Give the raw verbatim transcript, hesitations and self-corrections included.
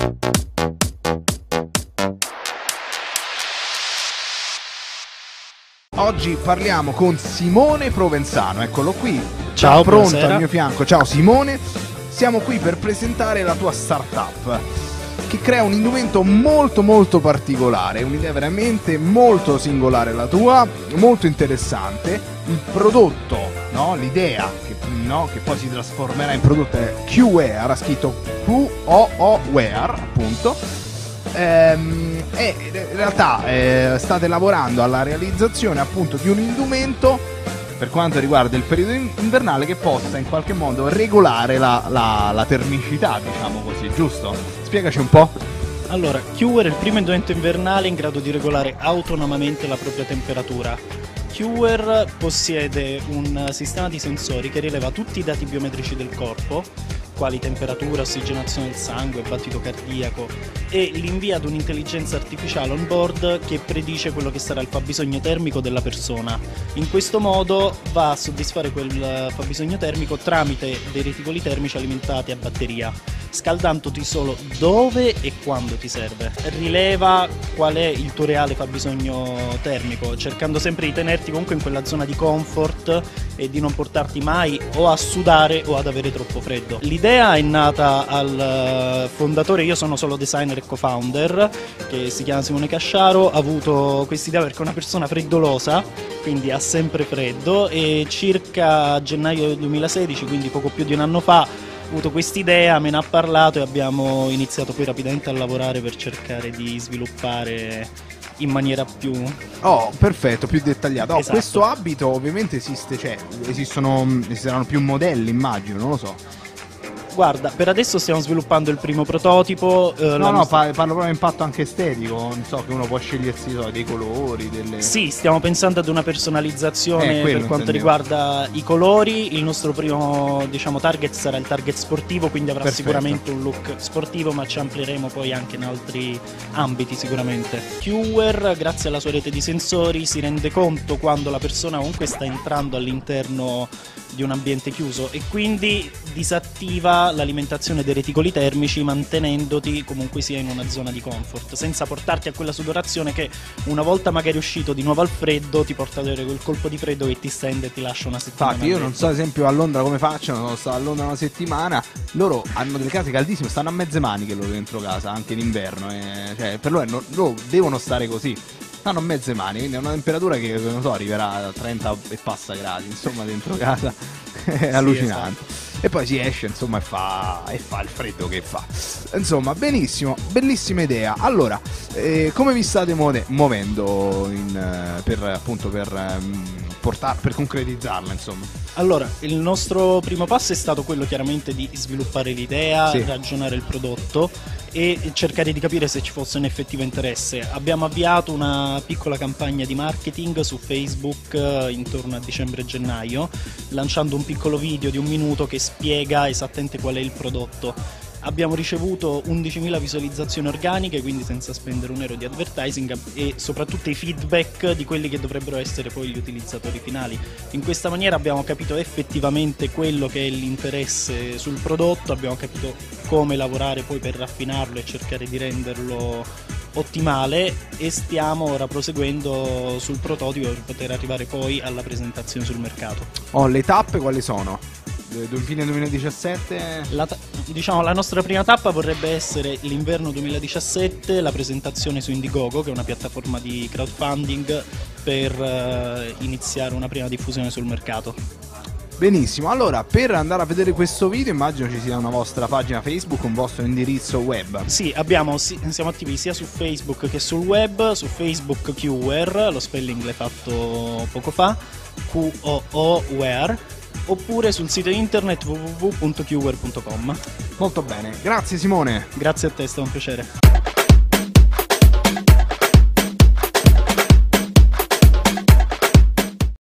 Oggi parliamo con Simone Provenzano, eccolo qui, ciao, pronto buonasera. Al mio fianco. Ciao Simone, siamo qui per presentare la tua startup che crea un indumento molto molto particolare, un'idea veramente molto singolare la tua, molto interessante. Il prodotto, no? L'idea che, no? che poi si trasformerà in prodotto è Q-Wear, ha scritto Q O O Wear appunto. Ehm, e in realtà eh, state lavorando alla realizzazione appunto di un indumento per quanto riguarda il periodo invernale che possa in qualche modo regolare la, la, la termicità, diciamo così, giusto? Spiegaci un po'. Allora, Q-Wear è il primo indumento invernale in grado di regolare autonomamente la propria temperatura. Q-Wear possiede un sistema di sensori che rileva tutti i dati biometrici del corpo, quali temperatura, ossigenazione del sangue, battito cardiaco, e li invia ad un'intelligenza artificiale on board che predice quello che sarà il fabbisogno termico della persona. In questo modo va a soddisfare quel fabbisogno termico tramite dei reticoli termici alimentati a batteria, scaldandoti solo dove e quando ti serve. Rileva qual è il tuo reale fabbisogno termico, cercando sempre di tenerti comunque in quella zona di comfort e di non portarti mai o a sudare o ad avere troppo freddo. L'idea è nata al fondatore, io sono solo designer e co-founder, che si chiama Simone Casciaro. Ha avuto quest'idea perché è una persona freddolosa, quindi ha sempre freddo, e circa a gennaio duemilasedici, quindi poco più di un anno fa, ho avuto quest'idea, me ne ha parlato e abbiamo iniziato poi rapidamente a lavorare per cercare di sviluppare in maniera più... Oh, perfetto, più dettagliato. Oh, esatto. Questo abito ovviamente esiste, cioè esistono, esisteranno più modelli, immagino, non lo so. Guarda, per adesso stiamo sviluppando il primo prototipo. Eh, No, no, nostra... pa- parlo proprio di impatto anche estetico, non so, che uno può scegliersi so, dei colori, delle... Sì, stiamo pensando ad una personalizzazione Eh, quello per quanto intendevo. riguarda i colori. Il nostro primo, diciamo, target sarà il target sportivo, quindi avrà Perfetto. sicuramente un look sportivo, ma ci amplieremo poi anche in altri ambiti sicuramente. Q-Wear, grazie alla sua rete di sensori, si rende conto quando la persona comunque sta entrando all'interno di un ambiente chiuso e quindi disattiva l'alimentazione dei reticoli termici, mantenendoti comunque sia in una zona di comfort, senza portarti a quella sudorazione che una volta magari uscito di nuovo al freddo ti porta ad avere quel colpo di freddo che ti stende e ti lascia una settimana. Infatti io non so ad esempio a Londra come facciano, sono stato a Londra una settimana, loro hanno delle case caldissime, stanno a mezze maniche loro dentro casa, anche in inverno, e, cioè, per loro, loro devono stare così. Stanno a mezze mani, quindi è una temperatura che non so, arriverà a trenta e passa gradi, insomma, dentro casa. È Sì, allucinante. esatto. E poi si esce, insomma, e fa, e fa il freddo che fa. Insomma, benissimo, bellissima idea. Allora, eh, come vi state muove- muovendo in, eh, per appunto per ehm, portar- per concretizzarla, insomma? Allora, il nostro primo passo è stato quello chiaramente di sviluppare l'idea, Sì. ragionare il prodotto e cercare di capire se ci fosse un effettivo interesse. Abbiamo avviato una piccola campagna di marketing su Facebook eh, intorno a dicembre-gennaio, lanciando un piccolo video di un minuto che spiega esattamente qual è il prodotto. Abbiamo ricevuto undicimila visualizzazioni organiche, quindi senza spendere un euro di advertising, e soprattutto i feedback di quelli che dovrebbero essere poi gli utilizzatori finali. In questa maniera abbiamo capito effettivamente quello che è l'interesse sul prodotto, abbiamo capito come lavorare poi per raffinarlo e cercare di renderlo ottimale, e stiamo ora proseguendo sul prototipo per poter arrivare poi alla presentazione sul mercato. Oh, le tappe quali sono? Du- Fine duemiladiciassette? La, ta- diciamo, la nostra prima tappa vorrebbe essere l'inverno duemiladiciassette, la presentazione su Indiegogo, che è una piattaforma di crowdfunding per eh, iniziare una prima diffusione sul mercato. Benissimo, allora per andare a vedere questo video immagino ci sia una vostra pagina Facebook, un vostro indirizzo web. Sì, abbiamo, sì, siamo attivi sia su Facebook che sul web. Su Facebook Q-Wear, lo spelling l'hai fatto poco fa, Q O O Wear, oppure sul sito internet w w w punto q wear punto com. Molto bene, grazie Simone. Grazie a te, è stato un piacere.